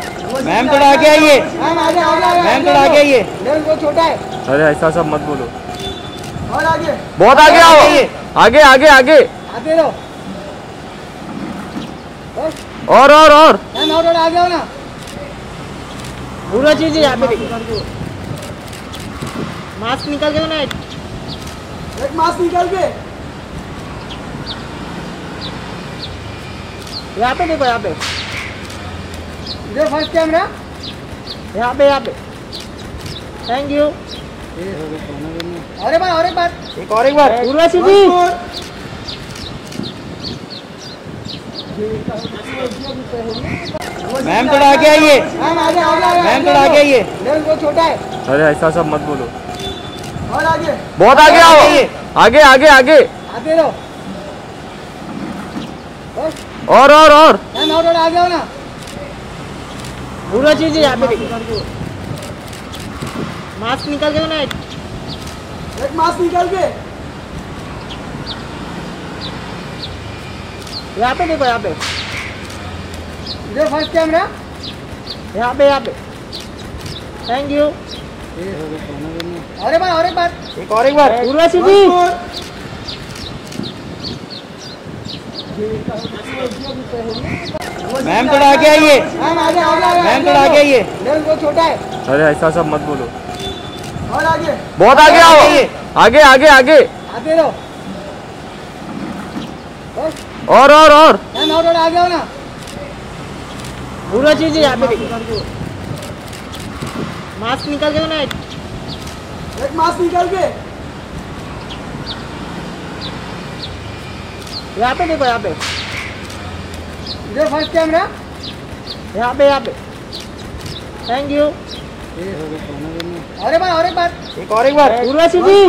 Ma'am थोड़ा आगे आइए। मैम थोड़ा आगे आइए। वो छोटा है। अरे ऐसा सब मत बोलो। और आगे। बहुत आगे आओ। आगे आगे आगे। आगे रहो। और मैम और थोड़ा आगे आओ ना। पूरा चीज यहाँ पे देखो। मास्क निकाल के ना, एक मास्क निकाल के यहाँ पे देखो। यहाँ पे ये फर्स्ट कैमरा। यहाँ पे थैंक यू। और एक बार पूरा सीधी। मैम थोड़ा आगे आइए। मैम थोड़ा आगे आइए। वो छोटा है। अरे ऐसा सब मत बोलो। और आगे। बहुत आगे आओ। आगे आगे आगे। आगे रहो। और मैम और थोड़ा आगे आओ ना। पूरा चीज यहाँ पे देखो। मास्क निकाल के ना, एक मास्क निकाल के यहाँ पे देखो। यहाँ पे ये फर्स्ट कैमरा। यहाँ पे थैंक यू। और एक बार पूरा सीधी। मैम थोड़ा आगे आइए। मैम थोड़ा आगे आइए। वो छोटा है। अरे ऐसा सब मत बोलो। और आगे। बहुत आगे आओ। आगे आगे आगे। आगे रहो। और मैम और थोड़ा आगे आओ ना। पूरा चीज यहाँ पे देखो। मास्क निकाल के ना, एक मास्क निकाल के यहाँ पे देखो। यहाँ पे ये फर्स्ट कैमरा। यहाँ पे थैंक यू। और एक बार पूरा सीधी।